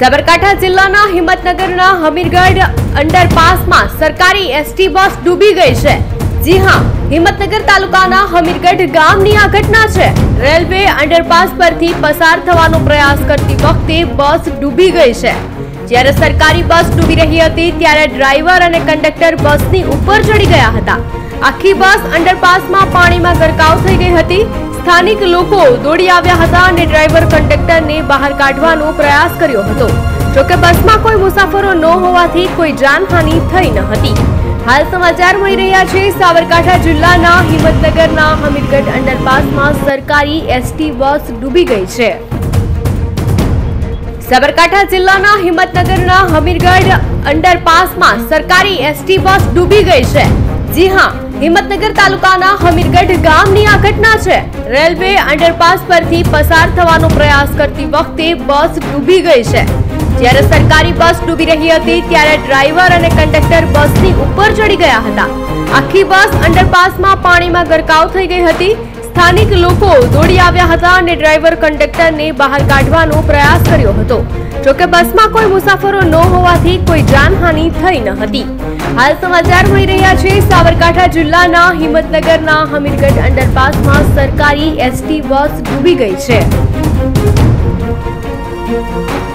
સાબરકાંઠા જિલ્લાના હિંમતનગરના હમીરગઢ અંડરપાસમાં સરકારી ST bus ડૂબી ગઈ છે। જી હા, હિંમતનગર તાલુકાના હમીરગઢ ગામની આ ઘટના છે। રેલવે અંડરપાસ પરથી પસાર થવાનો પ્રયાસ કરતી વખતે બસ ડૂબી ગઈ છે। જ્યારે સરકારી બસ ડૂબી રહી હતી ત્યારે ડ્રાઈવર અને કંડક્ટર બસની ઉપર ચડી ગયા હતા। આખી બસ અંડરપાસમાં પાણીમાં ગરકાવ થઈ ગઈ હતી। સ્થાનિક લોકો દોડી આવ્યા હતા અને ડ્રાઈવર કંડક્ટરને બહાર કાઢવાનો પ્રયાસ કર્યો હતો। જોકે બસમાં કોઈ મુસાફરો ન હોવાથી કોઈ જાનહાનિ થઈ ન હતી। હાલ સમાચાર મળી રહ્યા છે સાબરકાંઠા જિલ્લાના હિંમતનગરના હમીરગઢ અંડરપાસમાં સરકારી એસટી બસ ડૂબી ગઈ છે। સાબરકાંઠા જિલ્લાના હિંમતનગરના હમીરગઢ અંડરપાસમાં સરકારી એસટી બસ ડૂબી ગઈ છે। જી હા, હિંમતનગર તાલુકાના હમીરગઢ ગામની આ ઘટના છે। રેલવે અંડરપાસ પરથી પસાર થવાનો પ્રયાસ કરતી વખતે બસ ડૂબી ગઈ છે। જ્યારે સરકારી બસ ડૂબી રહી હતી ત્યારે ડ્રાઈવર અને કંડક્ટર બસની ઉપર ચડી ગયા હતા। આખી બસ અંડરપાસમાં પાણીમાં ગરકાવ થઈ ગઈ હતી। સ્થાનિક લોકો દોડી આવ્યા હતા અને ડ્રાઈવર કંડક્ટરને બહાર કાઢવાનો પ્રયાસ કર્યો હતો। જોકે બસમાં કોઈ મુસાફરો ન હોવાથી કોઈ જાનહાનિ થઈ ન હતી। હાલ સમાચાર મળી રહ્યા છે સાબરકાંઠા જિલ્લાના હિંમતનગરના હમીરગઢ અંડરપાસમાં સરકારી એસટી બસ ડૂબી ગઈ છે।